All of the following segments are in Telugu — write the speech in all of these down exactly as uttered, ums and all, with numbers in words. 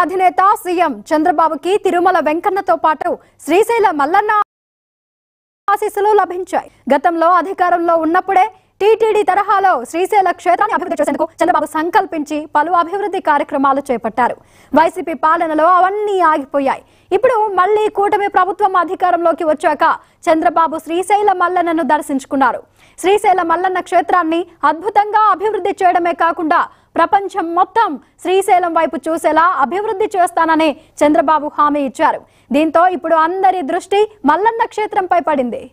అధినేత సీఎం చంద్రబాబుకి తిరుమల వెంకన్నతో పాటు శ్రీశైలం మల్లన్న ఆశీస్సులు లభించాయి. గతంలో అధికారంలో ఉన్నప్పుడే టీటీడీ తరహాలో శ్రీశైల క్షేత్రాన్ని అభివృద్ధి చేసేందుకు చంద్రబాబు సంకల్పించి పలు అభివృద్ధి కార్యక్రమాలు చేపట్టారు. వైసీపీ పాలనలో అవన్నీ ఆగిపోయాయి. ఇప్పుడు మళ్లీ కూటమి ప్రభుత్వం అధికారంలోకి వచ్చాక చంద్రబాబు శ్రీశైల మల్లన్నను దర్శించుకున్నారు. శ్రీశైల మల్లన్న క్షేత్రాన్ని అద్భుతంగా అభివృద్ధి చేయడమే కాకుండా ప్రపంచం మొత్తం శ్రీశైలం వైపు చూసేలా అభివృద్ధి చేస్తానని చంద్రబాబు హామీ ఇచ్చారు. దీంతో ఇప్పుడు అందరి దృష్టి మల్లన్న క్షేత్రంపై పడింది.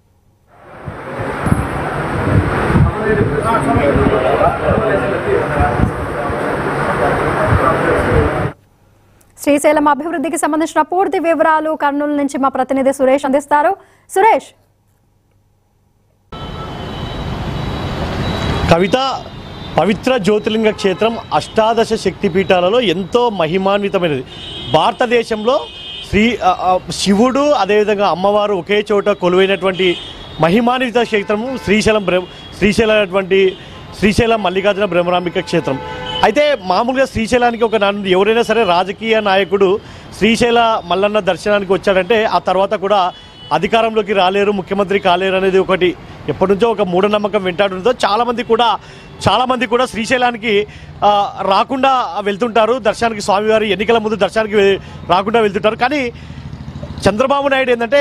శ్రీశైలం అభివృద్ధికి సంబంధించిన పూర్తి వివరాలు కర్నూలు నుంచి మా ప్రతినిధి సురేష్ అందిస్తారు. సురేష్, కవిత, పవిత్ర జ్యోతిర్లింగ క్షేత్రం అష్టాదశ శక్తిపీఠాలలో ఎంతో మహిమాన్వితమైనది. భారతదేశంలో శ్రీ శివుడు అదేవిధంగా అమ్మవారు ఒకే చోట కొలువైనటువంటి మహిమాన్విత క్షేత్రము శ్రీశైలం శ్రీశైలటువంటి శ్రీశైలం మల్లికార్జున బ్రహ్మరాంబిక క్షేత్రం. అయితే మామూలుగా శ్రీశైలానికి ఒక నాన్న ఎవరైనా సరే రాజకీయ నాయకుడు శ్రీశైల మల్లన్న దర్శనానికి వచ్చాడంటే ఆ తర్వాత కూడా అధికారంలోకి రాలేరు, ముఖ్యమంత్రి కాలేరు అనేది ఒకటి ఎప్పటి నుంచో ఒక మూఢనమ్మకం వెంటాడుతుందో చాలామంది కూడా చాలామంది కూడా శ్రీశైలానికి రాకుండా వెళ్తుంటారు. దర్శనానికి స్వామివారి ఎన్నికల ముందు దర్శనానికి రాకుండా వెళ్తుంటారు. కానీ చంద్రబాబు నాయుడు ఏంటంటే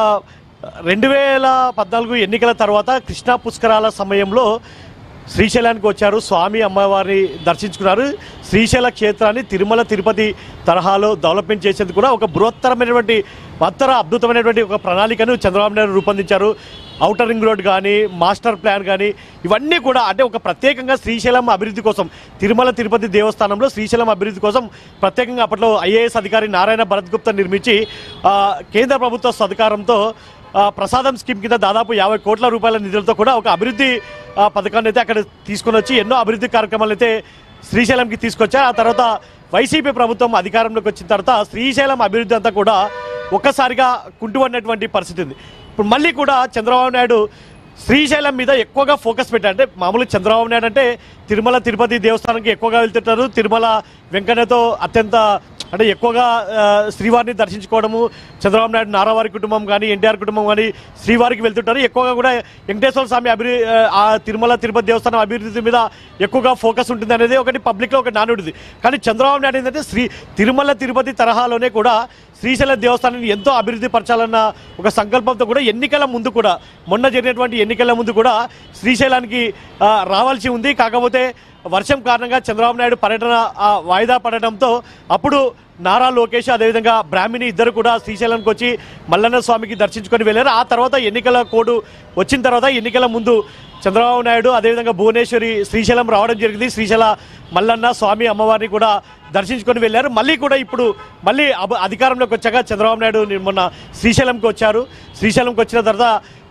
రెండు వేల పద్నాలుగు ఎన్నికల తర్వాత కృష్ణా పుష్కరాల సమయంలో శ్రీశైలానికి వచ్చారు. స్వామి అమ్మవారిని దర్శించుకున్నారు. శ్రీశైల క్షేత్రాన్ని తిరుమల తిరుపతి తరహాలో డెవలప్మెంట్ చేసేందుకు కూడా ఒక బృహత్తరమైనటువంటి మత్తర అద్భుతమైనటువంటి ఒక ప్రణాళికను చంద్రబాబు నాయుడు రూపొందించారు. ఔటర్ రింగ్ రోడ్ కానీ మాస్టర్ ప్లాన్ కానీ ఇవన్నీ కూడా అంటే ఒక ప్రత్యేకంగా శ్రీశైలం అభివృద్ధి కోసం తిరుమల తిరుపతి దేవస్థానంలో శ్రీశైలం అభివృద్ధి కోసం ప్రత్యేకంగా అప్పట్లో ఐఏఎస్ అధికారి నారాయణ భరత్ గుప్తా నిర్మించి కేంద్ర ప్రభుత్వ సహకారంతో ప్రసాదం స్కీమ్ కింద దాదాపు యాభై కోట్ల రూపాయల నిధులతో కూడా ఒక అభివృద్ధి పథకాన్ని అయితే అక్కడ తీసుకొని వచ్చి ఎన్నో అభివృద్ధి కార్యక్రమాలు అయితే శ్రీశైలంకి తీసుకొచ్చారు. ఆ తర్వాత వైసీపీ ప్రభుత్వం అధికారంలోకి వచ్చిన తర్వాత శ్రీశైలం అభివృద్ధి అంతా కూడా ఒక్కసారిగా కుంటుపడినటువంటి పరిస్థితి ఉంది. ఇప్పుడు మళ్ళీ కూడా చంద్రబాబు నాయుడు శ్రీశైలం మీద ఎక్కువగా ఫోకస్ పెట్టారు. అంటే మామూలుగా చంద్రబాబు నాయుడు అంటే తిరుమల తిరుపతి దేవస్థానానికి ఎక్కువగా వెళ్తుంటారు. తిరుమల వెంకన్నతో అత్యంత అంటే ఎక్కువగా శ్రీవారిని దర్శించుకోవడము, చంద్రబాబు నాయుడు నారావారి కుటుంబం కానీ ఎన్టీఆర్ కుటుంబం కానీ శ్రీవారికి వెళ్తుంటారు. ఎక్కువగా కూడా వెంకటేశ్వర స్వామి అభివృద్ధి ఆ తిరుమల తిరుపతి దేవస్థానం అభివృద్ధి మీద ఎక్కువగా ఫోకస్ ఉంటుంది అనేది ఒకటి పబ్లిక్లో ఒక నానుడిది. కానీ చంద్రబాబు నాయుడు ఏంటంటే శ్రీ తిరుమల తిరుపతి తరహాలోనే కూడా శ్రీశైల దేవస్థానాన్ని ఎంతో అభివృద్ధి పరచాలన్న ఒక సంకల్పంతో కూడా ఎన్నికల ముందు కూడా మొన్న జరిగినటువంటి ఎన్నికల ముందు కూడా శ్రీశైలానికి రావాల్సి ఉంది. కాకపోతే వర్షం కారణంగా చంద్రబాబు నాయుడు పర్యటన వాయిదా పడడంతో అప్పుడు నారా లోకేష్ అదేవిధంగా బ్రాహ్మిణి ఇద్దరు కూడా శ్రీశైలానికి వచ్చి మల్లన్న స్వామికి దర్శించుకొని వెళ్ళారు. ఆ తర్వాత ఎన్నికల కోడ్ వచ్చిన తర్వాత ఎన్నికల ముందు చంద్రబాబు నాయుడు అదేవిధంగా భువనేశ్వరి శ్రీశైలం రావడం జరిగింది. శ్రీశైల మల్లన్న స్వామి అమ్మవారిని కూడా దర్శించుకొని వెళ్ళారు. మళ్ళీ కూడా ఇప్పుడు మళ్ళీ అధికారంలోకి వచ్చాక చంద్రబాబు నాయుడు మొన్న శ్రీశైలంకి వచ్చారు. శ్రీశైలంకి వచ్చిన తర్వాత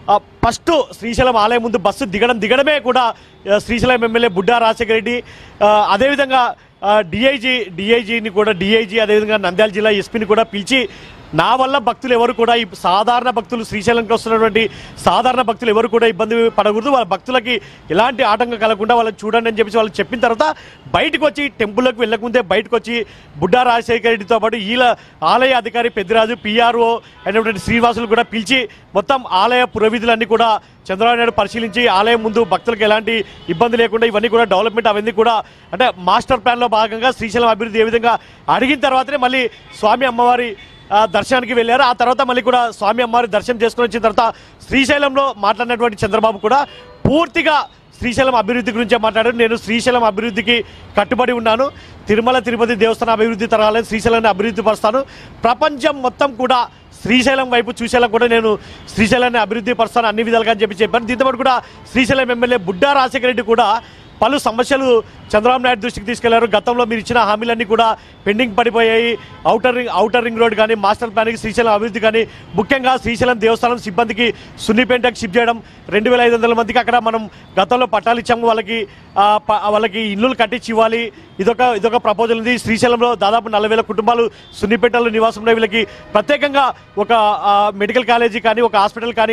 ఫస్ట్ శ్రీశైలం ఆలయం ముందు బస్సు దిగడం దిగడమే కూడా శ్రీశైలం ఎమ్మెల్యే బుడ్డా రాజశేఖర రెడ్డి అదేవిధంగా డిఐజీ డిఐజీని కూడా డిఐజీ అదేవిధంగా నంద్యాల జిల్లా ఎస్పీని కూడా పిలిచి నా వల్ల భక్తులు ఎవరు కూడా ఈ సాధారణ భక్తులు శ్రీశైలంకి వస్తున్నటువంటి సాధారణ భక్తులు ఎవరు కూడా ఇబ్బంది పడకూడదు, వాళ్ళ భక్తులకి ఎలాంటి ఆటంకం కలగకుండా వాళ్ళని చూడండి అని చెప్పేసి వాళ్ళు చెప్పిన తర్వాత బయటకు వచ్చి టెంపుల్లోకి వెళ్ళకముందే బయటకు వచ్చి బుడ్డా రాజశేఖర రెడ్డితో పాటు ఈల ఆలయ అధికారి పెద్దిరాజు పిఆర్ఓ అయినటువంటి శ్రీనివాసులు కూడా పిలిచి మొత్తం ఆలయ పురవీధులన్నీ కూడా చంద్రబాబు నాయుడు పరిశీలించి ఆలయం ముందు భక్తులకు ఎలాంటి ఇబ్బంది లేకుండా ఇవన్నీ కూడా డెవలప్మెంట్ అవన్నీ కూడా అంటే మాస్టర్ ప్లాన్లో భాగంగా శ్రీశైలం అభివృద్ధి ఏ విధంగా అడిగిన తర్వాతనే మళ్ళీ స్వామి అమ్మవారి దర్శనానికి వెళ్ళారు. ఆ తర్వాత మళ్ళీ కూడా స్వామి అమ్మవారి దర్శనం చేసుకుని వచ్చిన తర్వాత శ్రీశైలంలో మాట్లాడినటువంటి చంద్రబాబు కూడా పూర్తిగా శ్రీశైలం అభివృద్ధి గురించే మాట్లాడారు. నేను శ్రీశైలం అభివృద్ధికి కట్టుబడి ఉన్నాను. తిరుమల తిరుపతి దేవస్థానం అభివృద్ధి తరాలని శ్రీశైలాన్ని అభివృద్ధి పరుస్తాను. ప్రపంచం మొత్తం కూడా శ్రీశైలం వైపు చూసేలా కూడా నేను శ్రీశైలాన్ని అభివృద్ధి పరుస్తాను అన్ని విధాలుగా అని చెప్పి చెప్పాను. దీంతో పాటు కూడా శ్రీశైలం ఎమ్మెల్యే బుడ్డా రాజశేఖర రెడ్డి కూడా పలు సమస్యలు చంద్రబాబు నాయుడు దృష్టికి తీసుకెళ్లారు. గతంలో మీరు ఇచ్చిన హామీలన్నీ కూడా పెండింగ్ పడిపోయాయి. Outer ring outer ring road కానీ మాస్టర్ ప్లాన్కి శ్రీశైలం అభివృద్ధి కానీ ముఖ్యంగా శ్రీశైలం దేవస్థానం సిబ్బందికి సున్నిపేటకు షిఫ్ట్ చేయడం, రెండు వేల ఐదు వందల మందికి అక్కడ మనం గతంలో పట్టాలు ఇచ్చాము, వాళ్ళకి వాళ్ళకి ఇల్లులు కట్టించి ఇవ్వాలి. ఇదొక ఇదొక ప్రపోజల్ ఉంది. శ్రీశైలంలో దాదాపు నలభై వేల కుటుంబాలు సున్నిపేటలో నివాసం ఉన్నాయి. వీళ్ళకి ప్రత్యేకంగా ఒక మెడికల్ కాలేజీ కానీ ఒక హాస్పిటల్ కానీ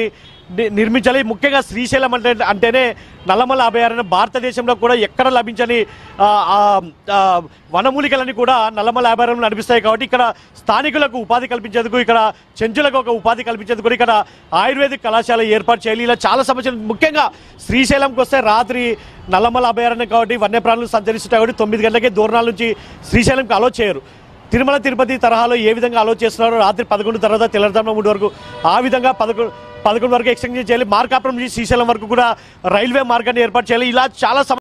ని- నిర్మించాలి. ముఖ్యంగా శ్రీశైలం అంటే అంటేనే నల్లమల అభయారణ్యం భారతదేశంలో కూడా ఎక్కడ లభించని ఆ, ఆ, ఆ, వనమూలికలన్నీ కూడా నల్లమల అభయారణ్యంలో లభిస్తాయి. కాబట్టి ఇక్కడ స్థానికులకు ఉపాధి కల్పించేందుకు, ఇక్కడ చెంచులకు ఒక ఉపాధి కల్పించేందుకు ఇక్కడ ఆయుర్వేదిక్ కళాశాల ఏర్పాటు చేయాలి. ఇలా చాలా సమస్యలు, ముఖ్యంగా శ్రీశైలంకి వస్తే రాత్రి నల్లమల అభయారణ్యం కాబట్టి వన్యప్రాణులు సంచరిస్తుంటాయి కాబట్టి తొమ్మిది గంటలకే దూరణాల నుంచి శ్రీశైలంకి అలో చేయరు. తిరుమల తిరుపతి తరహాలో ఏ విధంగా అలో చేస్తున్నారో రాత్రి పదకొండు తర్వాత తెల్లవారుజామున మూడు వరకు ఆ విధంగా పదకొండు పదకొండు వరకు ఎక్స్టెండ్ చేయాలి. మార్కాపురం నుంచి శ్రీశైలం వరకు కూడా రైల్వే మార్గాన్ని ఏర్పాటు చేయాలి. ఇలా చాలా